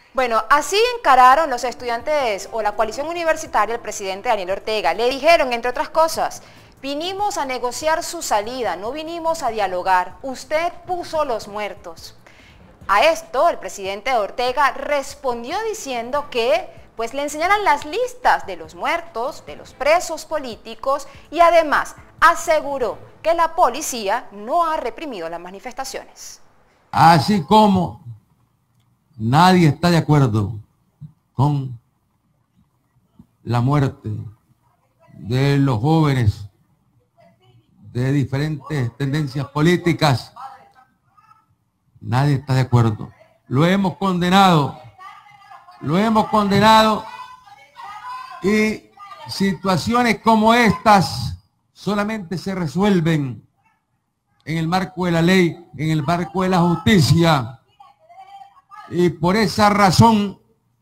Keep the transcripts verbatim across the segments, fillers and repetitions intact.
Bueno, así encararon los estudiantes o la coalición universitaria el presidente Daniel Ortega. Le dijeron, entre otras cosas, vinimos a negociar su salida, no vinimos a dialogar. Usted puso los muertos. A esto el presidente Ortega respondió diciendo que pues le enseñaran las listas de los muertos, de los presos políticos y además aseguró que la policía no ha reprimido las manifestaciones. Así como nadie está de acuerdo con la muerte de los jóvenes de diferentes tendencias políticas, nadie está de acuerdo. Lo hemos condenado, lo hemos condenado y situaciones como estas solamente se resuelven en el marco de la ley, en el marco de la justicia. Y por esa razón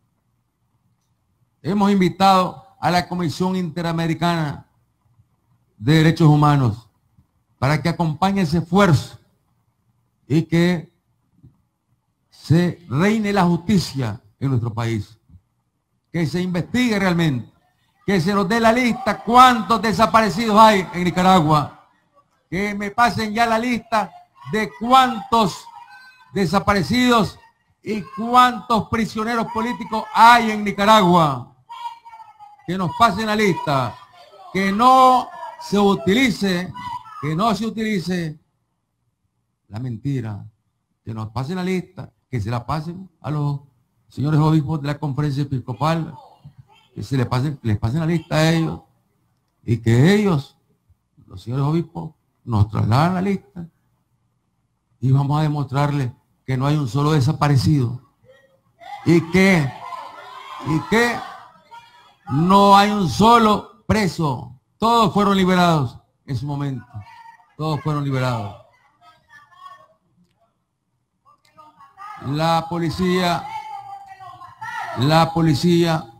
hemos invitado a la Comisión Interamericana de Derechos Humanos para que acompañe ese esfuerzo y que se reine la justicia en nuestro país, que se investigue realmente, que se nos dé la lista cuántos desaparecidos hay en Nicaragua, que me pasen ya la lista de cuántos desaparecidos y cuántos prisioneros políticos hay en Nicaragua, que nos pasen la lista, que no se utilice, que no se utilice la mentira, que nos pasen la lista, que se la pasen a los señores obispos de la conferencia episcopal, que se les pasen, les pasen la lista a ellos y que ellos, los señores obispos, nos trasladan la lista y vamos a demostrarles que no hay un solo desaparecido y que, y que no hay un solo preso. Todos fueron liberados en su momento. Todos fueron liberados. La policía, la policía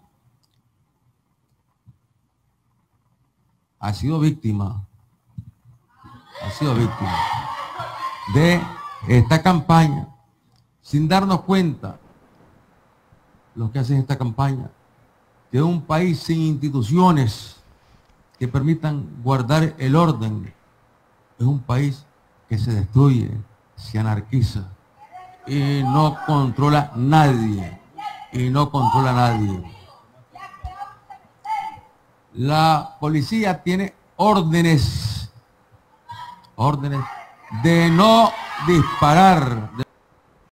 ha sido víctima, ha sido víctima de esta campaña, sin darnos cuenta, los que hacen esta campaña, que un país sin instituciones que permitan guardar el orden es un país que se destruye, se anarquiza y no controla nadie, y no controla nadie. La policía tiene órdenes, órdenes de no disparar.